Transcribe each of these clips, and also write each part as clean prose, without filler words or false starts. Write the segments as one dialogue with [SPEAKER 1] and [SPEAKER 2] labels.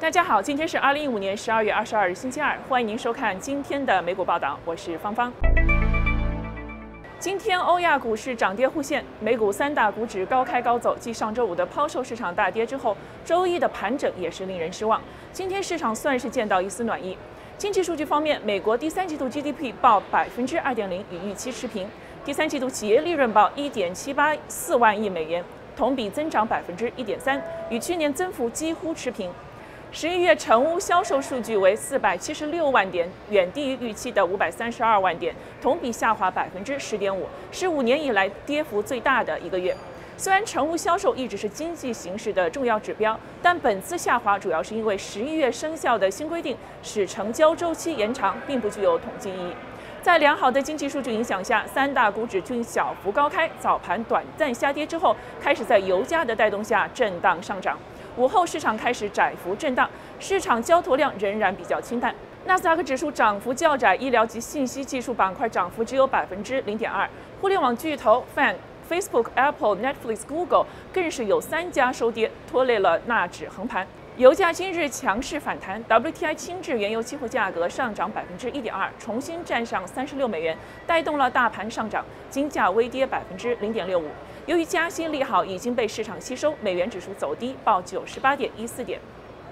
[SPEAKER 1] 大家好，今天是2015年12月22日，星期二，欢迎您收看今天的美股报道，我是芳芳。今天欧亚股市涨跌互现，美股三大股指高开高走，继上周五的抛售市场大跌之后，周一的盘整也是令人失望。今天市场算是见到一丝暖意。经济数据方面，美国第三季度 GDP 报2.0%，与预期持平；第三季度企业利润报1.784万亿美元，同比增长1.3%，与去年增幅几乎持平。11月成屋销售数据为476万点，远低于预期的532万点，同比下滑10.5%，是5年以来跌幅最大的一个月。虽然成屋销售一直是经济形势的重要指标，但本次下滑主要是因为11月生效的新规定使成交周期延长，并不具有统计意义。在良好的经济数据影响下，三大股指均小幅高开，早盘短暂下跌之后，开始在油价的带动下震荡上涨。午后市场开始窄幅震荡，市场交投量仍然比较清淡。纳斯达克指数涨幅较窄，医疗及信息技术板块涨幅只有0.2%，互联网巨头 Facebook、Apple、Netflix、Google 更是有3家收跌，拖累了纳指横盘。油价今日强势反弹 ，WTI 轻质原油期货价格上涨1.2%，重新站上36美元，带动了大盘上涨，金价微跌0.65%。由于加息利好已经被市场吸收，美元指数走低，报98.14点。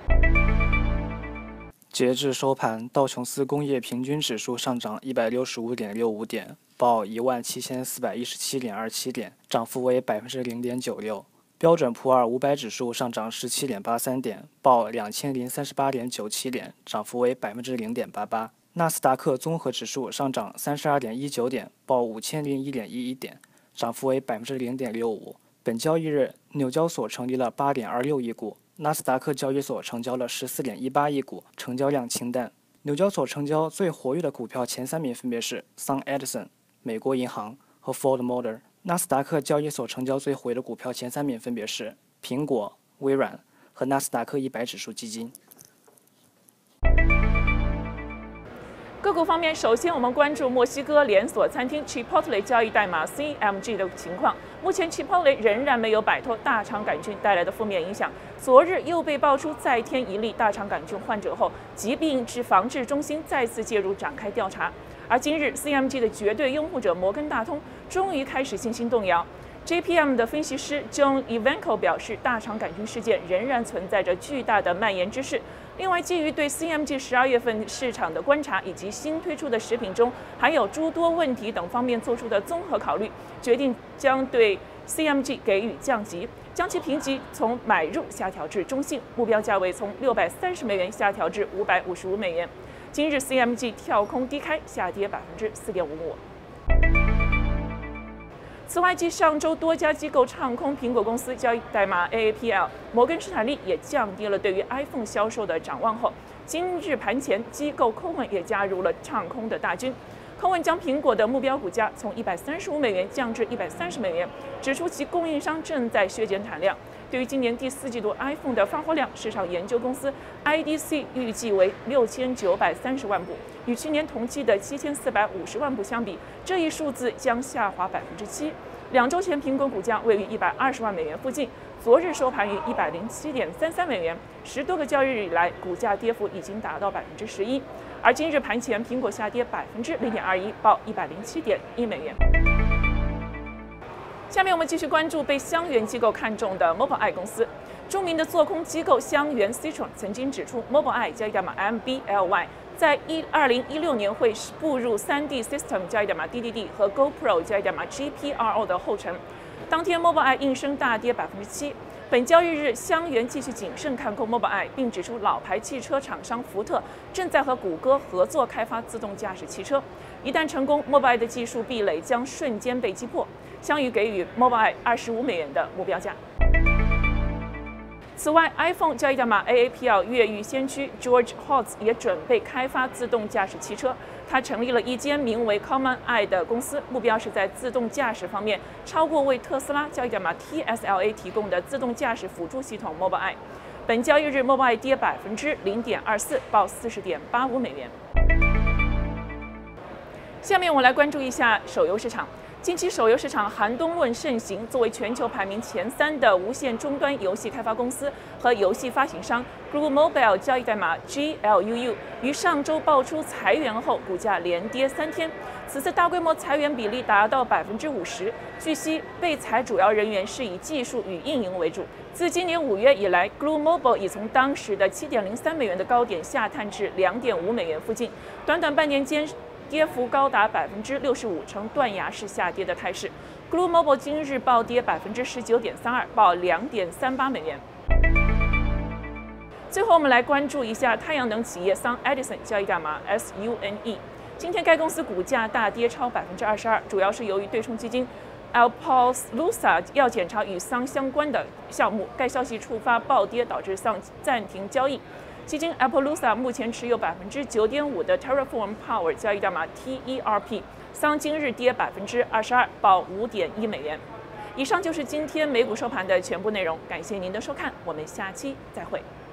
[SPEAKER 2] 截至收盘，道琼斯工业平均指数上涨165.65点，报17417.27点，涨幅为0.96%。标准普尔500指数上涨17.83点，报2038.97点，涨幅为0.88%。纳斯达克综合指数上涨32.19点，报5001.11点，涨幅为0.65%。本交易日，纽交所成立了8.26亿股，纳斯达克交易所成交了14.18亿股，成交量清淡。纽交所成交最活跃的股票前3名分别是 Sun Edison、美国银行和 Ford Motor。纳斯达克交易所成交最活跃的股票前3名分别是苹果、微软和纳斯达克100指数基金。
[SPEAKER 1] 个股方面，首先我们关注墨西哥连锁餐厅 Chipotle 交易代码 CMG 的情况。目前 Chipotle 仍然没有摆脱大肠杆菌带来的负面影响。昨日又被爆出再添一例大肠杆菌患者后，疾病防治中心再次介入展开调查。而今日 CMG 的绝对拥护者摩根大通终于开始信心动摇。JPM 的分析师 John Ivanko 表示，大肠杆菌事件仍然存在着巨大的蔓延之势。另外，基于对 CMG 12月份市场的观察以及新推出的食品中含有诸多问题等方面做出的综合考虑，决定将对 CMG 给予降级，将其评级从买入下调至中性，目标价位从630美元下调至555美元。今日 CMG 跳空低开，下跌4.55%。此外，继上周多家机构唱空苹果公司交易代码 AAPL， 摩根士丹利也降低了对于 iPhone 销售的展望后，今日盘前机构 Cowen 也加入了唱空的大军。Cowen 将苹果的目标股价从135美元降至130美元，指出其供应商正在削减产量。对于今年第4季度 iPhone 的发货量，市场研究公司 IDC 预计为6930万部，与去年同期的7450万部相比，这一数字将下滑7%。2周前，苹果股价位于120万美元附近，昨日收盘于107.33美元，10多个交易日以来，股价跌幅已经达到11%。而今日盘前，苹果下跌0.21%，报107.1美元。下面我们继续关注被香园机构看中的 Mobileye 公司。著名的做空机构香园 Citron 曾经指出 ，Mobileye 交易代码 MBLY 在2016年会步入3D System 交易代码 DDD 和 GoPro 交易代码 GPRO 的后尘。当天 Mobileye 应声大跌7%。本交易日，香园继续谨慎看空 Mobileye， 并指出老牌汽车厂商福特正在和谷歌合作开发自动驾驶汽车。一旦成功 ，Mobileye 的技术壁垒将瞬间被击破。香园给予 Mobileye25美元的目标价。此外 ，iPhone 交易代码 AAPL 越狱先驱 George Hotz 也准备开发自动驾驶汽车。他成立了一间名为 Common Eye 的公司，目标是在自动驾驶方面超过为特斯拉交易代码 TSLA 提供的自动驾驶辅助系统 Mobileye。本交易日 ，Mobileye 跌0.24%，报40.85美元。下面我们来关注一下手游市场。 近期手游市场寒冬论盛行，作为全球排名前3的无线终端游戏开发公司和游戏发行商 ，Glu Mobile 交易代码 GLUU 于上周爆出裁员后，股价连跌3天。此次大规模裁员比例达到50%。据悉，被裁主要人员是以技术与运营为主。自今年5月以来 ，Glu Mobile 已从当时的7.03美元的高点下探至2.5美元附近，短短半年间跌幅高达65%，呈断崖式下跌的态势。Glu Mobile 今日暴跌19.32%，报2.38美元。最后，我们来关注一下太阳能企业桑 Edison 交易代码 SUNE。今天该公司股价大跌超22%，主要是由于对冲基金 Alpolusa 要检查与桑相关的项目，该消息触发暴跌，导致桑暂停交易。基金 Alpolusa 目前持有9.5%的 Terraform Power 交易代码 TERP， 桑今日跌22%，报5.1美元。以上就是今天美股收盘的全部内容，感谢您的收看，我们下期再会。